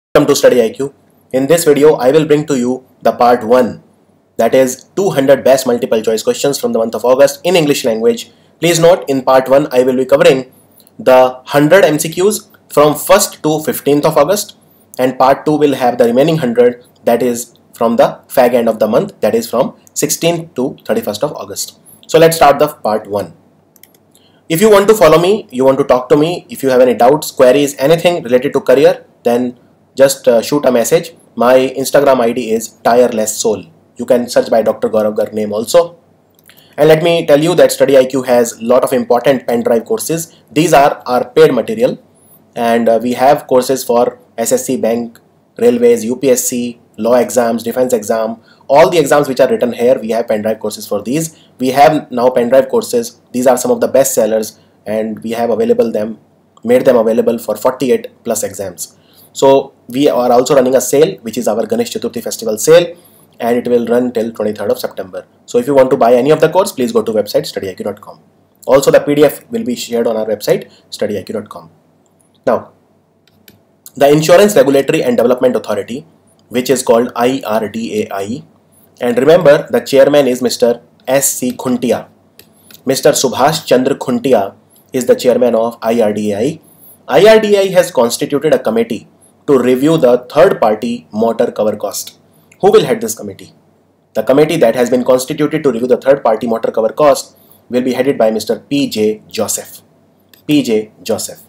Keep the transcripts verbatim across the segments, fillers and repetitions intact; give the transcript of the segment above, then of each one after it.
Welcome to StudyIQ. In this video, I will bring to you the part one, that is two hundred best multiple choice questions from the month of August in English language. Please note, in part one, I will be covering the one hundred M C Qs from first to fifteenth of August, and part two will have the remaining one hundred, that is from the fag end of the month, that is from sixteenth to thirty-first of August. So let's start the part one. If you want to follow me, you want to talk to me, if you have any doubts, queries, anything related to career, then just uh, shoot a message. My Instagram I D is tireless soul. You can search by Doctor Gaurav Garg name also. And let me tell you that StudyIQ has a lot of important pen drive courses. These are our paid material, and uh, we have courses for S S C, Bank, Railways, U P S C, law exams, defense exam, all the exams which are written here. We have pen drive courses for these. We have now pen drive courses. These are some of the best sellers, and we have available them, made them available for forty-eight plus exams. So we are also running a sale, which is our Ganesh Chaturthi festival sale, and it will run till twenty-third of September. So if you want to buy any of the course, please go to website study I Q dot com. Also, the P D F will be shared on our website study I Q dot com. Now, the Insurance Regulatory and Development Authority, which is called I R D A I, and remember the chairman is Mister S C Khuntia. Mister Subhash Chandra Khuntia is the chairman of I R D A I. I R D A I has constituted a committee to review the third-party motor cover cost. Who will head this committee? The committee that has been constituted to review the third-party motor cover cost will be headed by Mister P J Joseph. P J Joseph.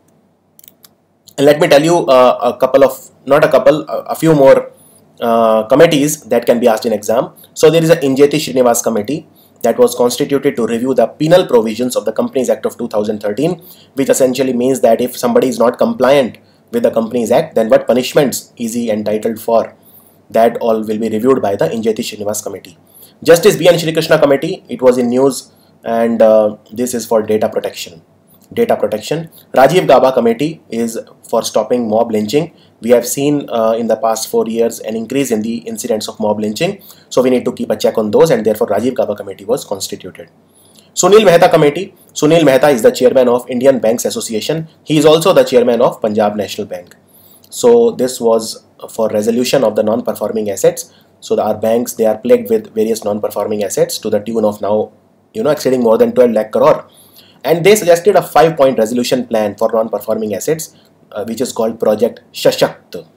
And let me tell you uh, a couple of, not a couple, a, a few more uh, committees that can be asked in exam. So there is a Injeti Srinivas committee that was constituted to review the penal provisions of the Companies Act of two thousand thirteen, which essentially means that if somebody is not compliant with the Companies Act, then what punishments is he entitled for? That all will be reviewed by the Injeti Srinivas committee. Justice B N Shri Krishna committee, it was in news, and uh, this is for data protection. Data protection. Rajiv Gaba committee is for stopping mob lynching. We have seen uh, in the past four years an increase in the incidents of mob lynching, so we need to keep a check on those, and therefore Rajiv Gaba committee was constituted. Sunil Mehta committee. Sunil Mehta is the chairman of Indian Banks Association. He is also the chairman of Punjab National Bank. So this was for resolution of the non-performing assets. So the, our banks, they are plagued with various non-performing assets to the tune of now, you know, exceeding more than twelve lakh crore. And they suggested a five-point resolution plan for non-performing assets, uh, which is called Project Shashakt.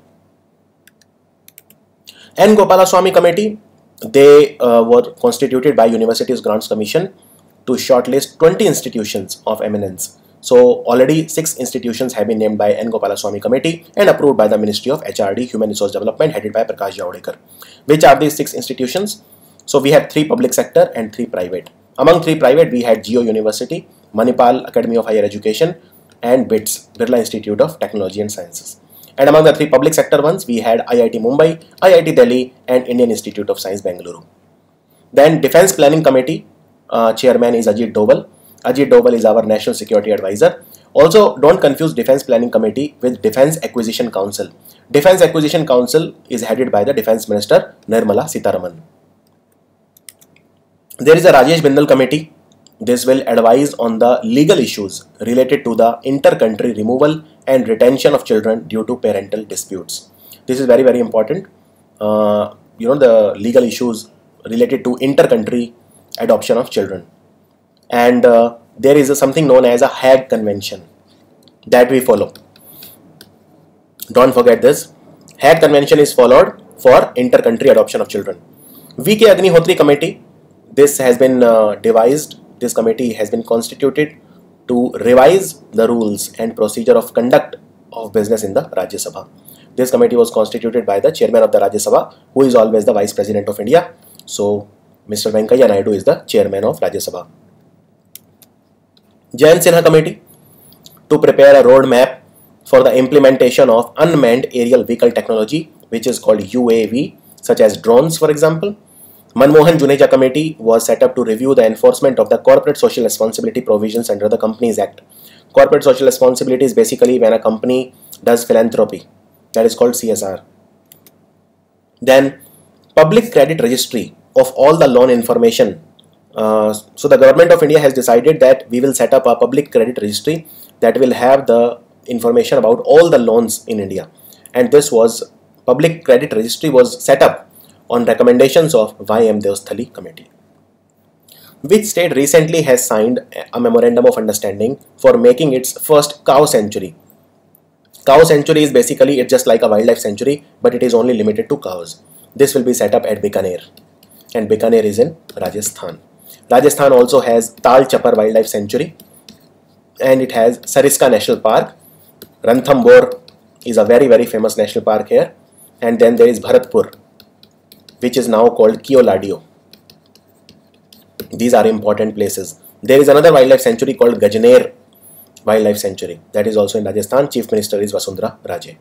N. Gopalaswamy committee, they uh, were constituted by Universities Grants Commission to shortlist twenty institutions of eminence. So already six institutions have been named by N. Gopalaswamy committee and approved by the Ministry of H R D, Human Resource Development, headed by Prakash Javadekar. Which are these six institutions? So we have three public sector and three private. Among three private, we had Geo University, Manipal Academy of Higher Education, and B I T S, Birla Institute of Technology and Sciences. And among the three public sector ones, we had I I T Mumbai, I I T Delhi, and Indian Institute of Science Bengaluru. Then Defense Planning Committee, uh, chairman is Ajit Doval. Ajit Doval is our National Security Advisor. Also, don't confuse Defense Planning Committee with Defense Acquisition Council. Defense Acquisition Council is headed by the Defense Minister Nirmala Sitharaman. There is a Rajesh Bindal committee. This will advise on the legal issues related to the inter-country removal and retention of children due to parental disputes. This is very, very important. Uh, you know, the legal issues related to inter-country adoption of children. And uh, there is a, something known as a Hague Convention that we follow. Don't forget this. Hague Convention is followed for inter-country adoption of children. V K Agnihotri committee. This has been uh, devised. This committee has been constituted to revise the rules and procedure of conduct of business in the Rajya Sabha. This committee was constituted by the chairman of the Rajya Sabha, who is always the Vice President of India. So Mister Venkaiah Naidu is the chairman of Rajya Sabha. Jayant Sinha committee, to prepare a roadmap for the implementation of unmanned aerial vehicle technology, which is called U A V, such as drones, for example. Manmohan Juneja committee was set up to review the enforcement of the corporate social responsibility provisions under the Companies Act. Corporate social responsibility is basically when a company does philanthropy. That is called C S R. Then public credit registry of all the loan information. Uh, so the government of India has decided that we will set up a public credit registry that will have the information about all the loans in India. and this was public credit registry was set up on recommendations of Y M Devasthali committee. Which state recently has signed a memorandum of understanding for making its first cow sanctuary? Cow sanctuary is basically, it's just like a wildlife sanctuary, but it is only limited to cows. This will be set up at Bikaner, and Bikaner is in Rajasthan. Rajasthan also has Tal Chapar Wildlife Sanctuary, and it has Sariska National Park. Ranthambore is a very very famous national park here, and then there is Bharatpur, which is now called Keoladio. These are important places. There is another wildlife sanctuary called Gajner Wildlife Sanctuary, that is also in Rajasthan. Chief Minister is Vasundhara Raje.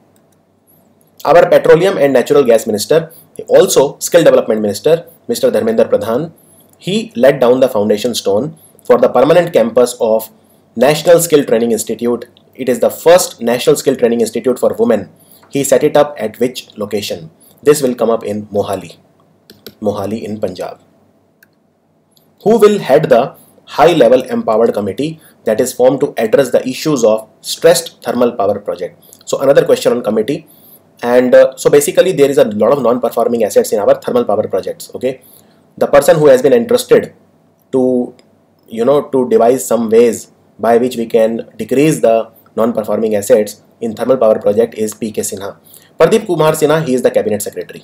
Our Petroleum and Natural Gas Minister, also Skill Development Minister, Mister Dharmendra Pradhan, he laid down the foundation stone for the permanent campus of National Skill Training Institute. It is the first National Skill Training Institute for women. He set it up at which location? This will come up in Mohali, Mohali in Punjab. Who will head the high-level empowered committee that is formed to address the issues of stressed thermal power project? So another question on committee. And uh, so basically there is a lot of non-performing assets in our thermal power projects. Okay, the person who has been entrusted to, you know, to devise some ways by which we can decrease the non-performing assets in thermal power project is P K Sinha. Pradeep Kumar Sinha, he is the cabinet secretary.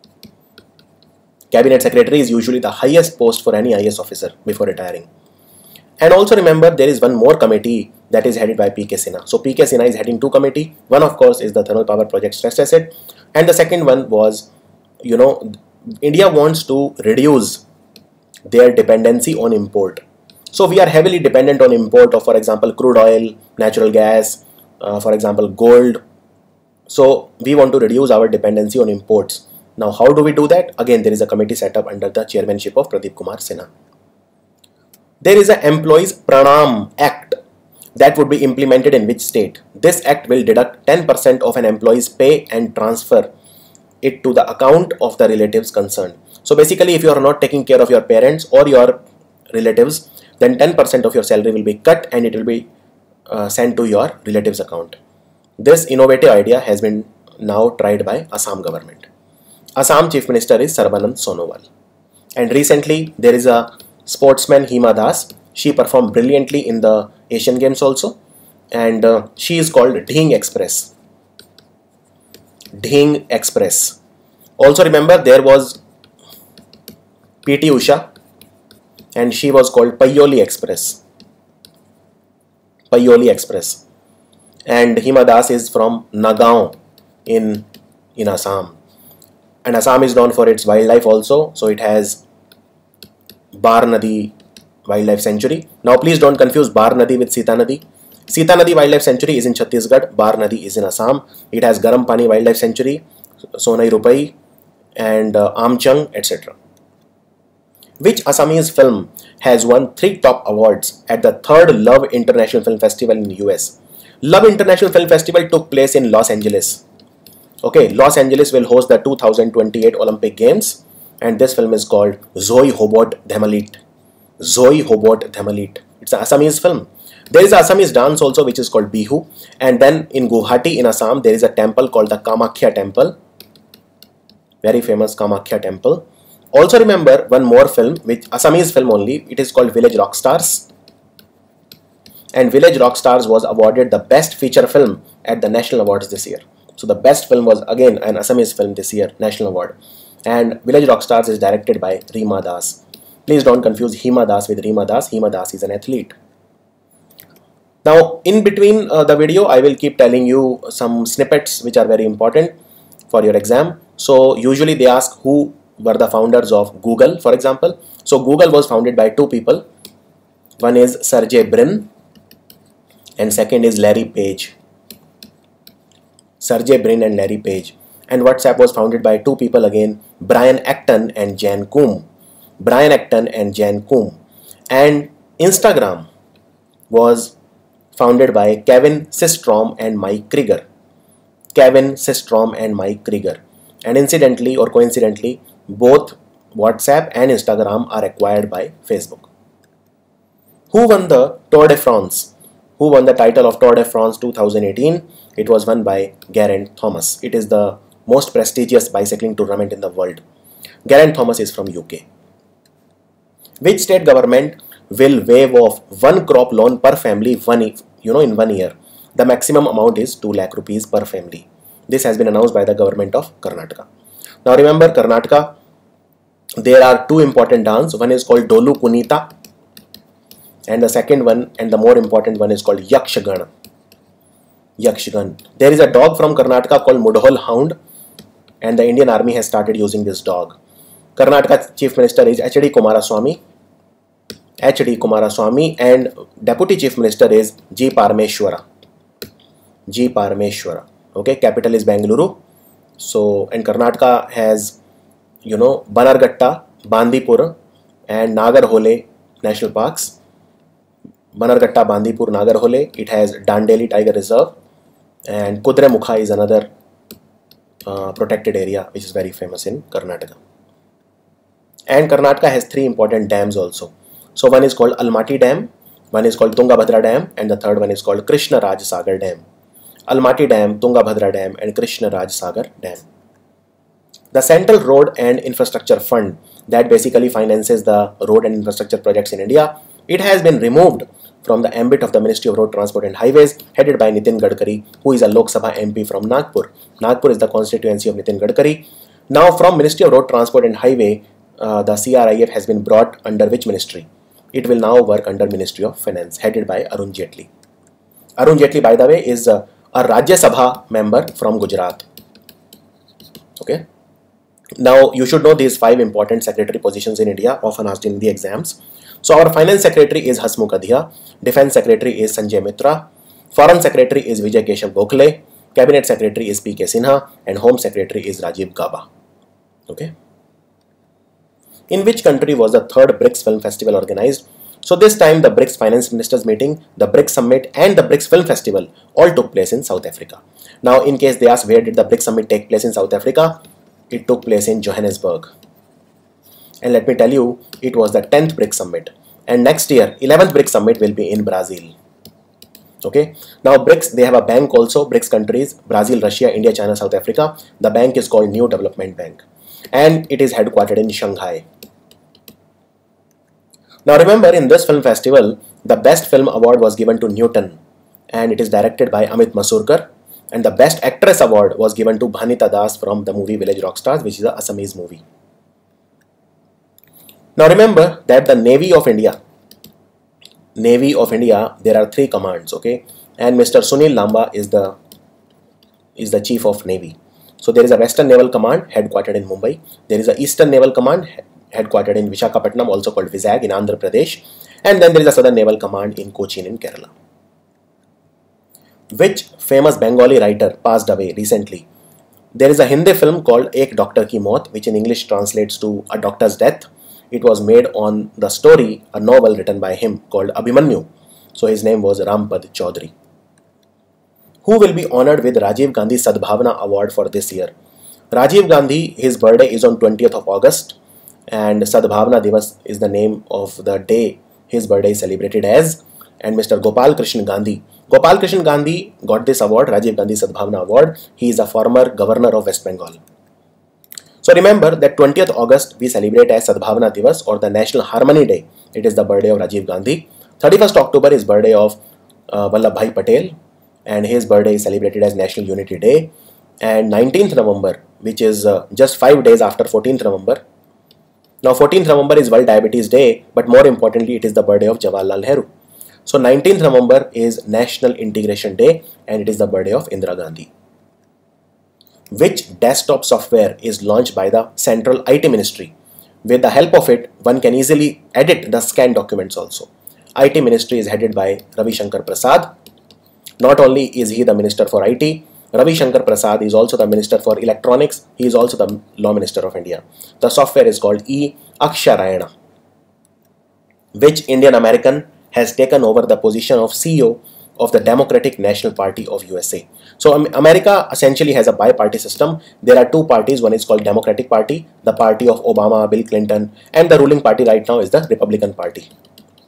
Cabinet secretary is usually the highest post for any I A S officer before retiring. And also remember, there is one more committee that is headed by P K Sinha. So P K Sinha is heading two committee. One of course is the thermal power project stress asset, and the second one was, you know, India wants to reduce their dependency on import. So we are heavily dependent on import of, for example, crude oil, natural gas, uh, for example, gold. So we want to reduce our dependency on imports. Now how do we do that? Again, there is a committee set up under the chairmanship of Pradeep Kumar Sinha. There is an Employees Pranam Act that would be implemented in which state? This act will deduct ten percent of an employee's pay and transfer it to the account of the relatives concerned. So basically, if you are not taking care of your parents or your relatives, then ten percent of your salary will be cut and it will be uh, sent to your relatives account. This innovative idea has been now tried by Assam government. Assam Chief Minister is Sarbanand Sonowal. And recently there is a sportsman, Hima Das. She performed brilliantly in the Asian Games also, and uh, she is called Dhing Express. Dhing Express. Also remember, there was P T Usha, and she was called Payoli Express. Payoli Express. And Hima Das is from Nagaon in, in Assam. And Assam is known for its wildlife also. So it has Bar Nadi Wildlife Sanctuary. Now please don't confuse Bar Nadi with Sita Nadi. Sita Nadi Wildlife Sanctuary is in Chhattisgarh. Bar Nadi is in Assam. It has Garam Pani Wildlife Sanctuary, Sonai Rupai, and uh, Amchang, et cetera. Which Assamese film has won three top awards at the third Love International Film Festival in the U S? Love International Film Festival took place in Los Angeles. Okay, Los Angeles will host the two thousand twenty-eight Olympic Games, and this film is called Zoi Hobot Dhamalit. Zoi Hobot Dhamalit. It's an Assamese film. There is an Assamese dance also which is called Bihu, and then in Guwahati in Assam there is a temple called the Kamakhya Temple. Very famous Kamakhya Temple. Also remember one more film, which Assamese film only. It is called Village Rockstars. And Village Rockstars was awarded the best feature film at the National Awards this year. So the best film was again an Assamese film this year, National Award. And Village Rockstars is directed by Reema Das. Please don't confuse Hima Das with Reema Das. Hima Das is an athlete. Now in between uh, the video, I will keep telling you some snippets which are very important for your exam. So usually they ask who were the founders of Google, for example. So Google was founded by two people. One is Sergey Brin and second is Larry Page. Sergey Brin and Larry Page. And WhatsApp was founded by two people again, Brian Acton and Jan Koum. Brian Acton and Jan Koum. And Instagram was founded by Kevin Systrom and Mike Krieger. Kevin Systrom and Mike Krieger. And incidentally or coincidentally, both WhatsApp and Instagram are acquired by Facebook. Who won the Tour de France? Who won the title of Tour de France two thousand eighteen? It was won by Geraint Thomas. It is the most prestigious bicycling tournament in the world. Geraint Thomas is from U K. Which state government will waive off one crop loan per family one, you know, in one year? The maximum amount is two lakh rupees per family. This has been announced by the government of Karnataka. Now remember, Karnataka, there are two important dances. One is called Dolu Kunita, and the second one and the more important one is called Yakshagana. Yakshagan. There is a dog from Karnataka called Mudhol Hound, and the Indian Army has started using this dog. Karnataka Chief Minister is H D Kumaraswamy. H D Kumaraswamy, and Deputy Chief Minister is G Parameshwara. G Parameshwara. Okay, capital is Bengaluru. So, and Karnataka has, you know, Banarghatta, Bandipur, and Nagarhole national parks. Banarghatta, Bandipur, Nagarhole. It has Dandeli Tiger Reserve, and Kudremukha is another uh, protected area which is very famous in Karnataka. And Karnataka has three important dams also. So one is called Almaty Dam, one is called Tungabhadra Dam, and the third one is called Krishna Raj Sagar Dam. Almaty Dam, Tungabhadra Dam, and Krishna Raj Sagar Dam. The Central Road and Infrastructure Fund that basically finances the road and infrastructure projects in India, it has been removed from the ambit of the Ministry of Road Transport and Highways, headed by Nitin Gadkari, who is a Lok Sabha M P from Nagpur. Nagpur is the constituency of Nitin Gadkari. Now from Ministry of Road Transport and Highway, uh, the C R I F has been brought under which ministry? It will now work under Ministry of Finance, headed by Arun Jaitley. Arun Jaitley, by the way, is uh, a Rajya Sabha member from Gujarat. Okay. Now you should know these five important secretary positions in India, often asked in the exams. So our Finance Secretary is Hasmukh Adhia, Defense Secretary is Sanjay Mitra, Foreign Secretary is Vijay Keshav Gokhale, Cabinet Secretary is P K Sinha, and Home Secretary is Rajiv Gauba. Okay. In which country was the third BRICS Film Festival organized? So this time the BRICS Finance Ministers meeting, the BRICS Summit, and the BRICS Film Festival all took place in South Africa. Now in case they ask where did the BRICS Summit take place in South Africa, it took place in Johannesburg. And let me tell you, it was the tenth BRICS Summit. And next year, eleventh BRICS Summit will be in Brazil. Okay. Now BRICS, they have a bank also, BRICS countries, Brazil, Russia, India, China, South Africa. The bank is called New Development Bank. And it is headquartered in Shanghai. Now remember, in this film festival, the best film award was given to Newton, and it is directed by Amit Masurkar. And the best actress award was given to Bhanita Das from the movie Village Rockstars, which is an Assamese movie. Now remember that the Navy of India, Navy of India, there are three commands, okay, and Mister Sunil Lamba is the is the Chief of Navy. So there is a Western Naval Command headquartered in Mumbai. There is a Eastern Naval Command headquartered in Visakhapatnam, also called Vizag in Andhra Pradesh, and then there is a Southern Naval Command in Cochin in Kerala. Which famous Bengali writer passed away recently? There is a Hindi film called Ek Doctor Ki Maut, which in English translates to A Doctor's Death. It was made on the story, a novel written by him called Abhimanyu. So his name was Rampad Chaudhary. Who will be honored with Rajiv Gandhi Sadbhavna Award for this year? Rajiv Gandhi, his birthday is on twentieth of August, and Sadbhavna Divas is the name of the day his birthday is celebrated as. And Mister Gopal Krishna Gandhi. Gopal Krishna Gandhi got this award, Rajiv Gandhi Sadbhavna Award. He is a former governor of West Bengal. So remember that twentieth of August we celebrate as Sadbhavna Divas, or the National Harmony Day. It is the birthday of Rajiv Gandhi. thirty-first of October is birthday of uh, Vallabhbhai Patel, and his birthday is celebrated as National Unity Day. And nineteenth of November, which is uh, just five days after fourteenth of November. Now fourteenth of November is World Diabetes Day, but more importantly it is the birthday of Jawaharlal Nehru. So nineteenth of November is National Integration Day, and it is the birthday of Indira Gandhi. Which desktop software is launched by the Central I T Ministry? With the help of it, one can easily edit the scanned documents also. I T Ministry is headed by Ravi Shankar Prasad. Not only is he the Minister for I T, Ravi Shankar Prasad is also the Minister for Electronics. He is also the Law Minister of India. The software is called E-Aksharayana. Which Indian American has taken over the position of C E O of the Democratic National Party of U S A? So um, America essentially has a bi-party system. There are two parties. One is called Democratic Party, the party of Obama, Bill Clinton, and the ruling party right now is the Republican Party.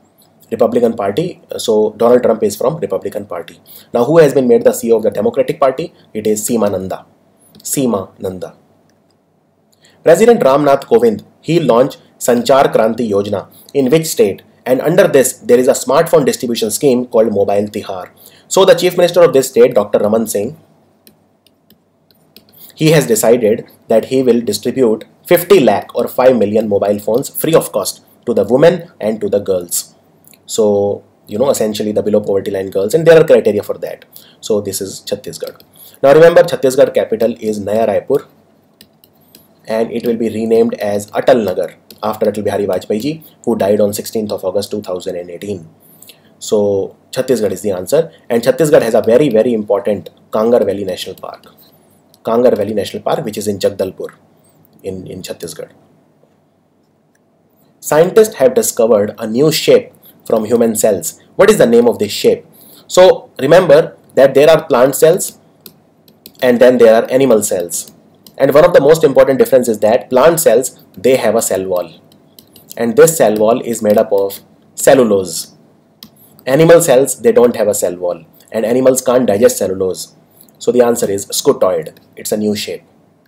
Republican Party. So Donald Trump is from Republican Party. Now who has been made the C E O of the Democratic Party? It is Seema Nanda. Seema Nanda. President Ramnath Kovind, he launched Sanchar Kranti Yojana in which state? And under this there is a smartphone distribution scheme called Mobile Tihar. So the Chief Minister of this state, Doctor Raman Singh, he has decided that he will distribute fifty lakh or five million mobile phones free of cost to the women and to the girls. So, you know, essentially the below poverty line girls, and there are criteria for that. So this is Chhattisgarh. Now remember, Chhattisgarh capital is Naya Raipur, and it will be renamed as Atal Nagar after Atal Bihari Vajpayee ji, who died on sixteenth of August two thousand eighteen. So Chhattisgarh is the answer, and Chhattisgarh has a very very important Kangar Valley National Park. Kangar Valley National Park, which is in Jagdalpur in, in Chhattisgarh. Scientists have discovered a new shape from human cells. What is the name of this shape? So remember that there are plant cells and then there are animal cells. And one of the most important differences is that plant cells, they have a cell wall. And this cell wall is made up of cellulose. Animal cells, they don't have a cell wall. And animals can't digest cellulose. So the answer is scutoid. It's a new shape.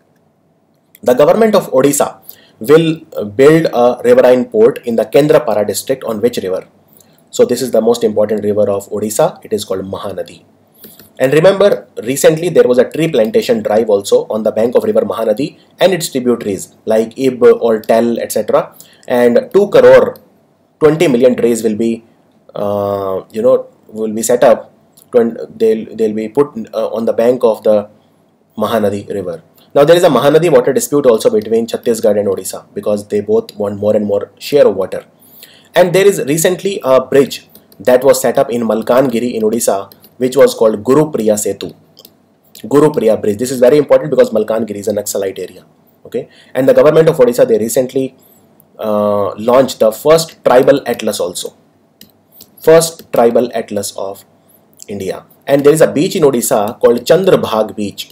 The government of Odisha will build a riverine port in the Kendrapara district on which river? So this is the most important river of Odisha. It is called Mahanadi. And remember, recently there was a tree plantation drive also on the bank of river Mahanadi and its tributaries like Ib or Tel, et cetera. And two crore twenty million trees will be, uh, you know, will be set up. They'll, they'll be put uh, on the bank of the Mahanadi river. Now there is a Mahanadi water dispute also between Chhattisgarh and Odisha because they both want more and more share of water. And there is recently a bridge that was set up in Malkangiri in Odisha, which was called Guru Priya Setu. Guru Priya Bridge. This is very important because Malkangiri is a Naxalite area. Okay, and the government of Odisha, they recently uh, launched the first tribal atlas also. First tribal atlas of India. And there is a beach in Odisha called Chandrabhag Beach.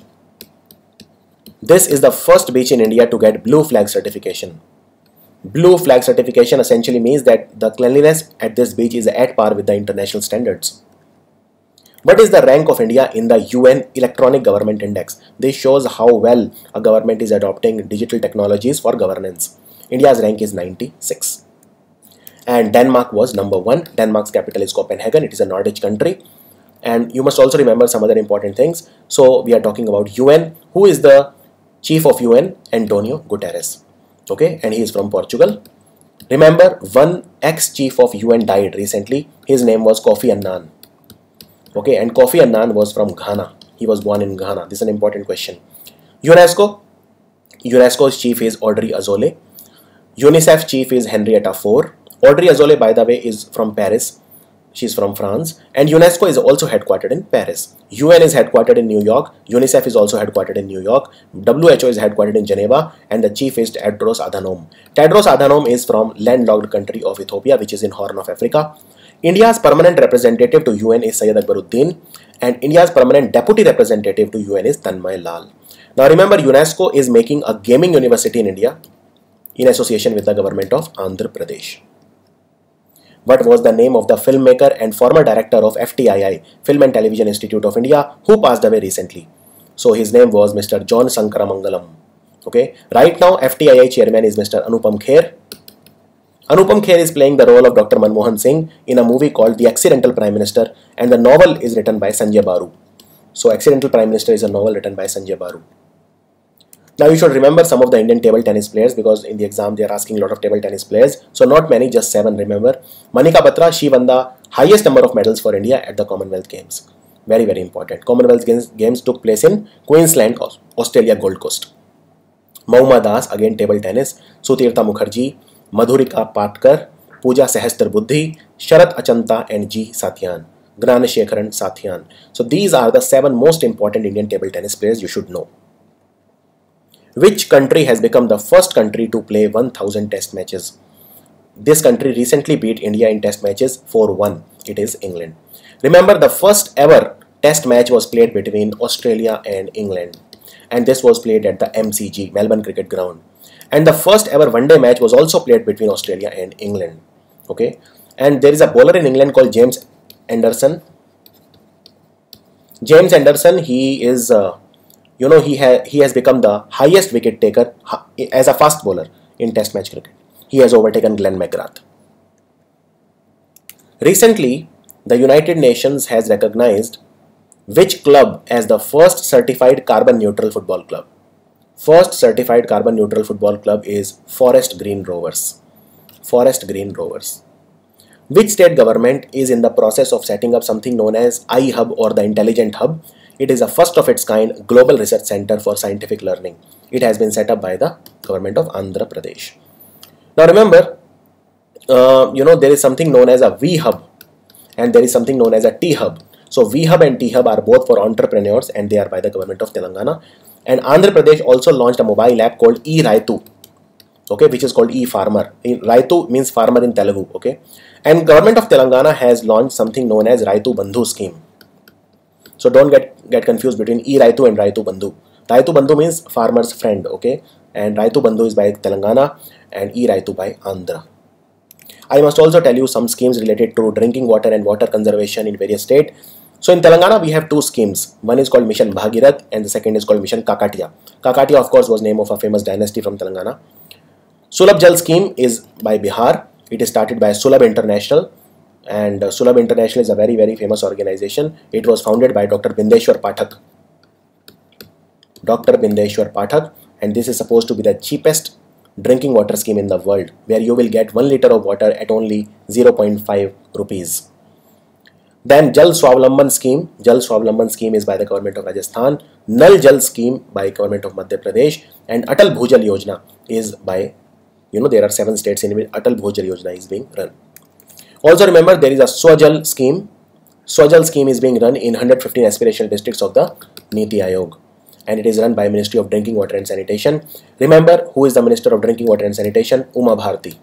This is the first beach in India to get blue flag certification. Blue flag certification essentially means that the cleanliness at this beach is at par with the international standards. What is the rank of India in the U N Electronic Government Index? This shows how well a government is adopting digital technologies for governance. India's rank is ninety-six. And Denmark was number one. Denmark's capital is Copenhagen. It is a Nordic country. And you must also remember some other important things. So we are talking about U N. Who is the chief of U N? Antonio Guterres. Okay, and he is from Portugal. Remember, one ex-chief of U N died recently. His name was Kofi Annan. Okay, and Kofi Annan was from Ghana. He was born in Ghana. This is an important question. UNESCO. UNESCO's chief is Audrey Azoulay. UNICEF chief is Henrietta Fore. Audrey Azoulay, by the way, is from Paris. She's from France. And UNESCO is also headquartered in Paris. U N is headquartered in New York. UNICEF is also headquartered in New York. W H O is headquartered in Geneva. And the chief is Tedros Adhanom. Tedros Adhanom is from landlocked country of Ethiopia, which is in Horn of Africa. India's permanent representative to U N is Syed Akbaruddin. And India's permanent deputy representative to U N is Tanmay Lal. Now remember, UNESCO is making a gaming university in India in association with the government of Andhra Pradesh. What was the name of the filmmaker and former director of F T I I, Film and Television Institute of India, who passed away recently? So his name was Mister John Sankaramangalam. Okay, right now F T I I chairman is Mister Anupam Kher. Anupam Kher is playing the role of Doctor Manmohan Singh in a movie called The Accidental Prime Minister, and the novel is written by Sanjay Baru. So Accidental Prime Minister is a novel written by Sanjay Baru. Now you should remember some of the Indian table tennis players because in the exam they are asking a lot of table tennis players. So not many, just seven, remember. Manika Batra, she won the highest number of medals for India at the Commonwealth Games. Very, very important. Commonwealth Games, games took place in Queensland, Australia, Gold Coast. Mauma Das, again table tennis. Sutirtha Mukherjee, Madhurika Patkar, Pooja Sahastra Buddhi, Sharat Achanta and G. Satyan. Gnanashekharan Satyan. So these are the seven most important Indian table tennis players you should know. Which country has become the first country to play one thousand test matches? This country recently beat India in test matches four one. It is England. Remember, the first ever test match was played between Australia and England. And this was played at the M C G, Melbourne Cricket Ground. And the first ever one day match was also played between Australia and England. Okay. And there is a bowler in England called James Anderson. James Anderson, he is, uh, you know, he, ha he has become the highest wicket taker as a fast bowler in Test match cricket. He has overtaken Glenn McGrath. Recently, the United Nations has recognized which club as the first certified carbon neutral football club? First certified carbon neutral football club is Forest Green Rovers. Forest Green Rovers. Which state government is in the process of setting up something known as iHub or the Intelligent Hub? It is a first of its kind global research center for scientific learning. It has been set up by the government of Andhra Pradesh. Now remember, uh, you know, there is something known as a V Hub and there is something known as a T Hub. So V Hub and T Hub are both for entrepreneurs and they are by the government of Telangana. And Andhra Pradesh also launched a mobile app called eRaitu, okay, which is called eFarmer. Raitu means farmer in Telugu, okay. And government of Telangana has launched something known as Raitu Bandhu scheme. So don't get, get confused between eRaitu and Raitu Bandhu. Raitu Bandhu means farmer's friend, okay. And Raitu Bandhu is by Telangana and eRaitu by Andhra. I must also tell you some schemes related to drinking water and water conservation in various states. So in Telangana we have two schemes. One is called Mission Bhagirath and the second is called Mission Kakatiya. Kakatiya of course was name of a famous dynasty from Telangana. Sulabh Jal scheme is by Bihar. It is started by Sulabh International and uh, Sulabh International is a very very famous organization. It was founded by Doctor Bindeshwar Pathak. Doctor Bindeshwar Pathak, and this is supposed to be the cheapest drinking water scheme in the world, where you will get one liter of water at only zero point five rupees. Then Jal Swavlamban scheme. Jal Swavlamban scheme is by the government of Rajasthan. Nal Jal scheme by government of Madhya Pradesh, and Atal Bhujal Yojana is by, you know, there are seven states in which Atal Bhujal Yojana is being run. Also remember there is a Swajal scheme. Swajal scheme is being run in one hundred fifteen aspirational districts of the Niti Aayog, and it is run by Ministry of Drinking Water and Sanitation. Remember who is the Minister of Drinking Water and Sanitation? Uma Bharti.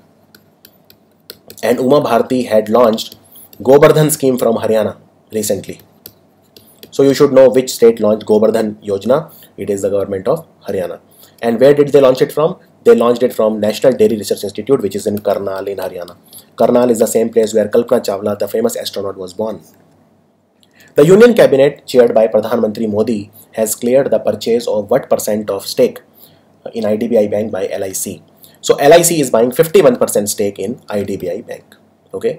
And Uma Bharti had launched Govardhan scheme from Haryana recently. So you should know which state launched Govardhan Yojana. It is the government of Haryana. And where did they launch it from? They launched it from National Dairy Research Institute, which is in Karnal in Haryana. Karnal is the same place where Kalpana Chawla, the famous astronaut, was born. The Union Cabinet, chaired by Pradhan Mantri Modi, has cleared the purchase of what percent of stake in I D B I Bank by L I C. So L I C is buying fifty-one percent stake in I D B I Bank. Okay.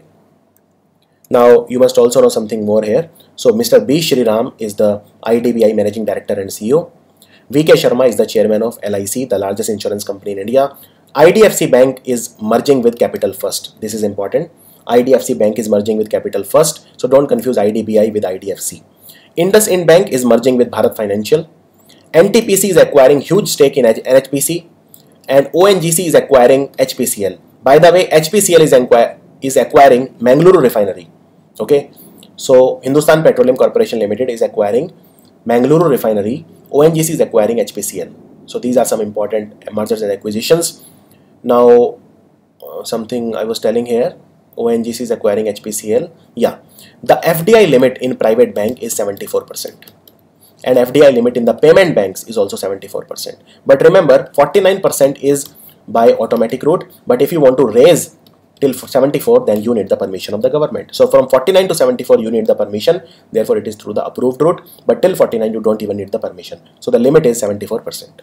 Now you must also know something more here. So Mister B. Shriram is the I D B I Managing Director and C E O. V K Sharma is the chairman of L I C, the largest insurance company in India. I D F C Bank is merging with Capital First. This is important. I D F C Bank is merging with Capital First. So don't confuse I D B I with I D F C. IndusInd Bank is merging with Bharat Financial. N T P C is acquiring huge stake in N H P C. And O N G C is acquiring H P C L. By the way, H P C L is, is acquiring Mangaluru Refinery. Okay. So Hindustan Petroleum Corporation Limited is acquiring Mangaluru Refinery. O N G C is acquiring H P C L. So these are some important mergers and acquisitions. Now, uh, something I was telling here, O N G C is acquiring H P C L. Yeah, the F D I limit in private bank is seventy-four percent. And F D I limit in the payment banks is also seventy-four percent. But remember, forty-nine percent is by automatic route. But if you want to raise till seventy-four, then you need the permission of the government. So from forty-nine to seventy-four, you need the permission. Therefore, it is through the approved route. But till forty-nine, you don't even need the permission. So the limit is seventy-four percent.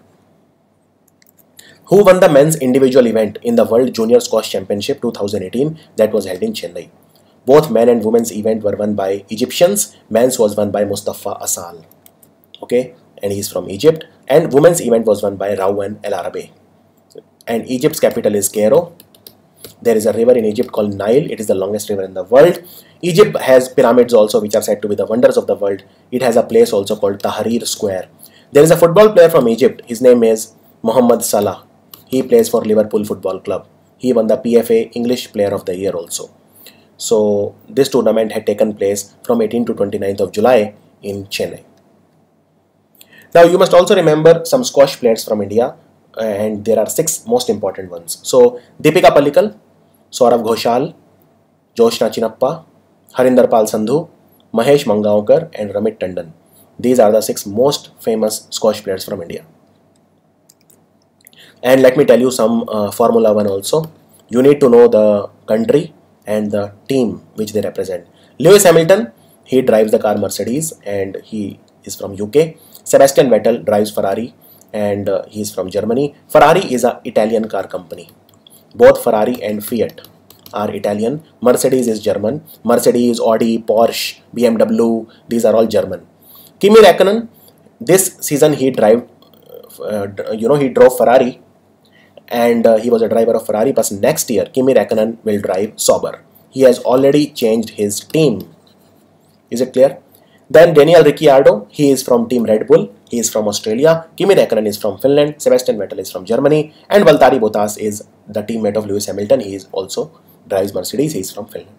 Who won the men's individual event in the World Junior Squash Championship two thousand eighteen that was held in Chennai? Both men and women's event were won by Egyptians. Men's was won by Mustafa Asal. Okay, and he's from Egypt. And women's event was won by Rawan El Arabi. And Egypt's capital is Cairo. There is a river in Egypt called Nile. It is the longest river in the world. Egypt has pyramids also, which are said to be the wonders of the world. It has a place also called Tahrir Square. There is a football player from Egypt. His name is Mohamed Salah. He plays for Liverpool Football Club. He won the P F A English Player of the Year also. So this tournament had taken place from eighteenth to twenty-ninth of July in Chennai. Now you must also remember some squash players from India, and there are six most important ones. So Deepika Pallikal, Saurav Ghoshal, Joshna Chinappa, Harinder Pal Sandhu, Mahesh Mangaonkar and Ramit Tandon. These are the six most famous squash players from India. And let me tell you some uh, Formula One also. You need to know the country and the team which they represent. Lewis Hamilton, he drives the car Mercedes and he is from U K. Sebastian Vettel drives Ferrari and uh, he is from Germany. Ferrari is an Italian car company. Both Ferrari and Fiat are Italian. Mercedes is German. Mercedes, Audi, Porsche, B M W, these are all German. Kimi Räikkönen, this season he drive, uh, you know, he drove Ferrari and uh, he was a driver of Ferrari, but next year Kimi Räikkönen will drive Sauber. He has already changed his team. Is it clear? Then Daniel Ricciardo, he is from Team Red Bull. He is from Australia. Kimi Räikkönen is from Finland. Sebastian Vettel is from Germany. And Valtteri Bottas is the teammate of Lewis Hamilton. He is also drives Mercedes. He is from Finland.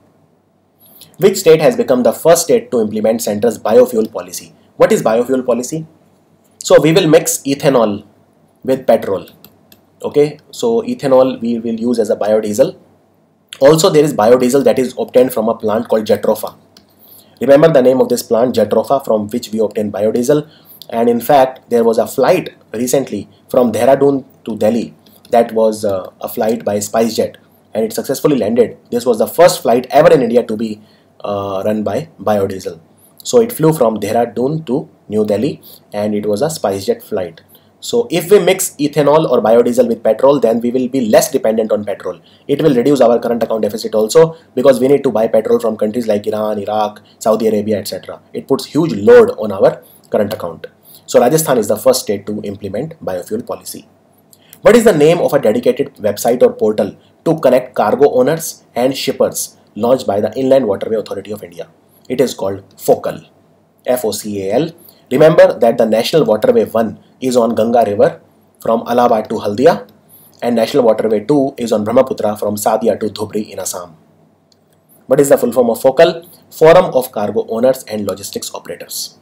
Which state has become the first state to implement centre's biofuel policy? What is biofuel policy? So we will mix ethanol with petrol. Okay, so ethanol we will use as a biodiesel. Also there is biodiesel that is obtained from a plant called Jatropha. Remember the name of this plant, Jatropha, from which we obtain biodiesel. And in fact, there was a flight recently from Dehradun to Delhi that was uh, a flight by SpiceJet and it successfully landed. This was the first flight ever in India to be uh, run by biodiesel. So it flew from Dehradun to New Delhi and it was a SpiceJet flight. So if we mix ethanol or biodiesel with petrol, then we will be less dependent on petrol. It will reduce our current account deficit also because we need to buy petrol from countries like Iran, Iraq, Saudi Arabia, et cetera. It puts huge load on our current account. So Rajasthan is the first state to implement biofuel policy. What is the name of a dedicated website or portal to connect cargo owners and shippers launched by the Inland Waterway Authority of India? It is called FOCAL. F O C A L. Remember that the National Waterway one is on Ganga River from Allahabad to Haldia and National Waterway two is on Brahmaputra from Sadia to Dhubri in Assam. What is the full form of FOCAL? Forum of Cargo Owners and Logistics Operators.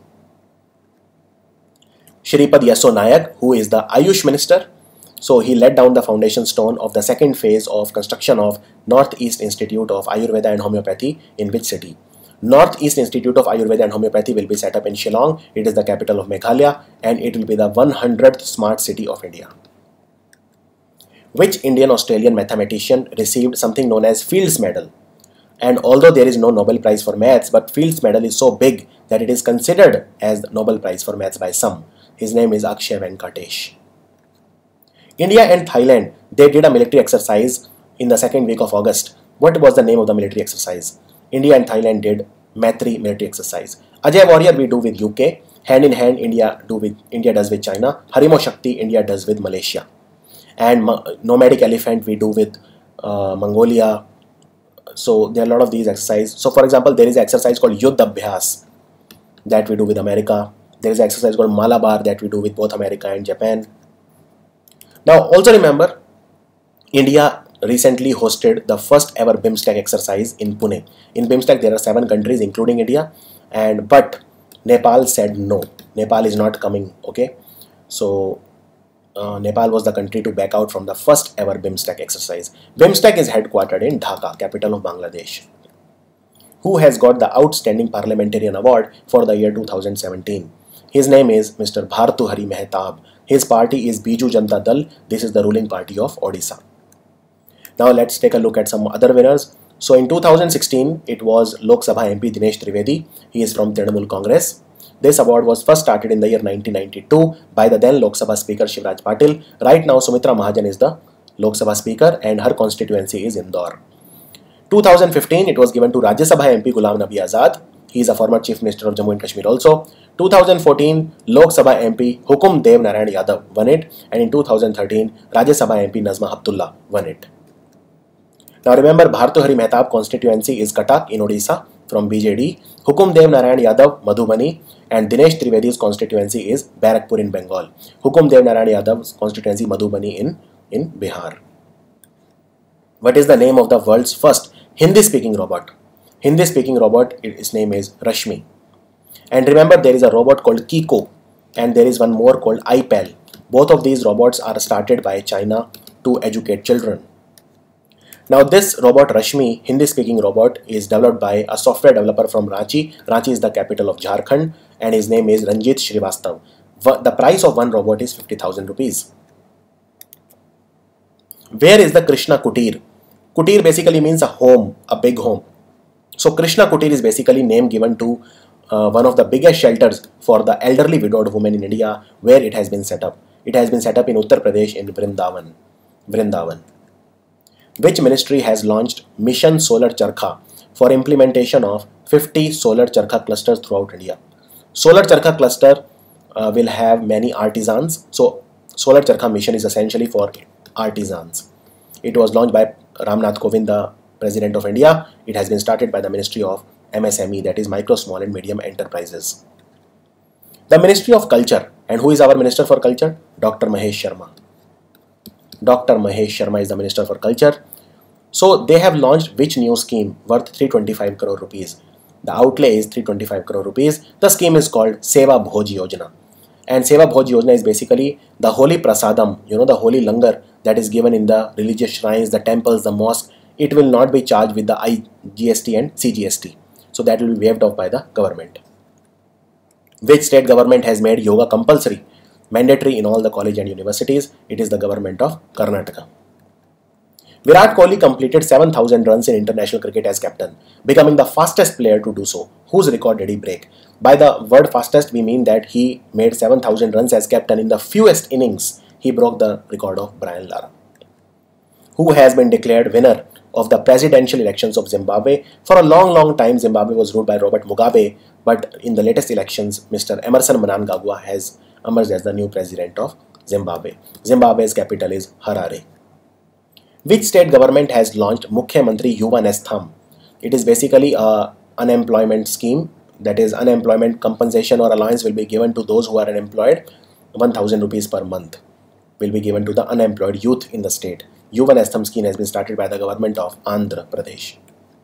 Shripad Yasso Nayak, who is the Ayush Minister, so he laid down the foundation stone of the second phase of construction of Northeast Institute of Ayurveda and Homeopathy in which city? Northeast Institute of Ayurveda and Homeopathy will be set up in Shillong. It is the capital of Meghalaya and it will be the one hundredth smart city of India. Which Indian-Australian mathematician received something known as Fields Medal? And although there is no Nobel Prize for Maths, but Fields Medal is so big that it is considered as the Nobel Prize for Maths by some. His name is Akshay Venkatesh. India and Thailand, they did a military exercise in the second week of August. What was the name of the military exercise? India and Thailand did Maitri military exercise. Ajay Warrior we do with U K. Hand in hand India do with India does with China. Harimo Shakti India does with Malaysia. And Nomadic Elephant we do with uh, Mongolia. So there are a lot of these exercises. So for example, there is an exercise called Yuddh Abhyas that we do with America. There is an exercise called Malabar that we do with both America and Japan. Now also remember, India recently hosted the first ever BIMSTEC exercise in Pune. In BIMSTEC there are seven countries including India, and but Nepal said no. Nepal is not coming. Okay, so uh, Nepal was the country to back out from the first ever BIMSTEC exercise. BIMSTEC is headquartered in Dhaka, capital of Bangladesh. Who has got the Outstanding Parliamentarian Award for the year two thousand seventeen? His name is Mister Bhartuhari Mehtab. His party is Biju Janata Dal. This is the ruling party of Odisha. Now let's take a look at some other winners. So in two thousand sixteen, it was Lok Sabha M P Dinesh Trivedi. He is from Trinamool Congress. This award was first started in the year nineteen ninety-two by the then Lok Sabha Speaker Shivraj Patil. Right now Sumitra Mahajan is the Lok Sabha Speaker and her constituency is Indore. two thousand fifteen, it was given to Rajya Sabha M P Ghulam Nabi Azad. He is a former Chief Minister of Jammu and Kashmir also. two thousand fourteen, Lok Sabha M P Hukum Dev Narayan Yadav won it, and in two thousand thirteen, Rajya Sabha M P Nazma Abdullah won it. Now remember, Bhartuhari Mehtab constituency is Cuttack in Odisha from B J D, Hukum Dev Narayan Yadav Madhubani, and Dinesh Trivedi's constituency is Barakpur in Bengal. Hukum Dev Narayan Yadav's constituency Madhubani in, in Bihar. What is the name of the world's first Hindi-speaking robot? Hindi-speaking robot, its name is Rashmi. And remember, there is a robot called Kiko and there is one more called I P E L. Both of these robots are started by China to educate children. Now this robot Rashmi, Hindi-speaking robot, is developed by a software developer from Ranchi. Ranchi is the capital of Jharkhand and his name is Ranjit Srivastav. The price of one robot is fifty thousand rupees. Where is the Krishna Kutir? Kutir basically means a home, a big home. So Krishna Kutir is basically name given to uh, one of the biggest shelters for the elderly widowed women in India, where it has been set up. It has been set up in Uttar Pradesh in Vrindavan. Vrindavan. Which ministry has launched Mission Solar Charkha for implementation of fifty solar charkha clusters throughout India? Solar charkha cluster uh, will have many artisans. So Solar Charkha mission is essentially for artisans. It was launched by Ramnath Kovind, the President of India. It has been started by the Ministry of M S M E, that is Micro, Small and Medium Enterprises. The Ministry of Culture, and who is our Minister for Culture? Doctor Mahesh Sharma. Doctor Mahesh Sharma is the Minister for Culture. So they have launched which new scheme worth three hundred twenty-five crore rupees? The outlay is three hundred twenty-five crore rupees. The scheme is called Seva Bhoj Yojana. And Seva Bhoj Yojana is basically the holy prasadam, you know, the holy langar that is given in the religious shrines, the temples, the mosque. It will not be charged with the I G S T and C G S T. So that will be waived off by the government. Which state government has made yoga compulsory, mandatory in all the college and universities? It is the government of Karnataka. Virat Kohli completed seven thousand runs in international cricket as captain, becoming the fastest player to do so. Whose record did he break? By the word fastest, we mean that he made seven thousand runs as captain in the fewest innings. He broke the record of Brian Lara. Who has been declared winner of the presidential elections of Zimbabwe? For a long, long time, Zimbabwe was ruled by Robert Mugabe, but in the latest elections, Mister Emerson Mnangagwa has emerged as the new president of Zimbabwe. Zimbabwe's capital is Harare. Which state government has launched Mukhya Mantri Yuva Nestham? It is basically a unemployment scheme, that is unemployment compensation or allowance will be given to those who are unemployed. one thousand rupees per month will be given to the unemployed youth in the state. Yuva Nestham scheme has been started by the government of Andhra Pradesh.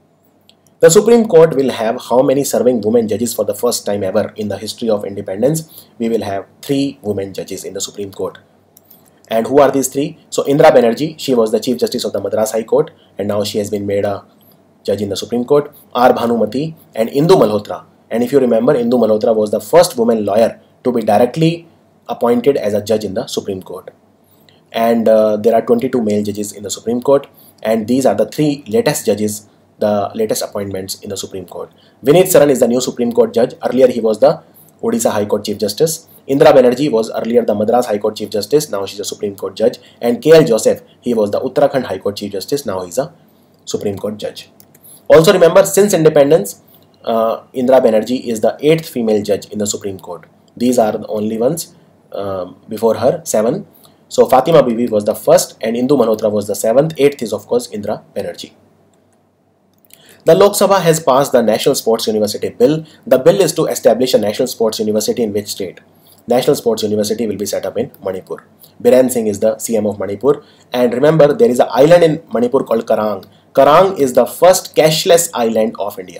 The Supreme Court will have how many serving women judges for the first time ever in the history of independence? We will have three women judges in the Supreme Court. And who are these three? So Indira Banerjee, she was the Chief Justice of the Madras High Court and now she has been made a judge in the Supreme Court. R Bhanumati and Indu Malhotra. And if you remember, Indu Malhotra was the first woman lawyer to be directly appointed as a judge in the Supreme Court. And uh, there are twenty-two male judges in the Supreme Court, and these are the three latest judges, the latest appointments in the Supreme Court. Vineet Saran is the new Supreme Court judge. Earlier he was the Odisha High Court Chief Justice. Indira Banerjee was earlier the Madras High Court Chief Justice, now she's a Supreme Court judge. And K L Joseph, he was the Uttarakhand High Court Chief Justice, now he's a Supreme Court judge. Also remember, since independence, uh, Indira Banerjee is the eighth female judge in the Supreme Court. These are the only ones. Uh, before her, seven. So Fatima Bibi was the first and Indu Malhotra was the seventh. Eighth is of course Indira Banerjee. The Lok Sabha has passed the National Sports University Bill. The bill is to establish a National Sports University in which state? National Sports University will be set up in Manipur. Biren Singh is the C M of Manipur. And remember, there is an island in Manipur called Karang. Karang is the first cashless island of India.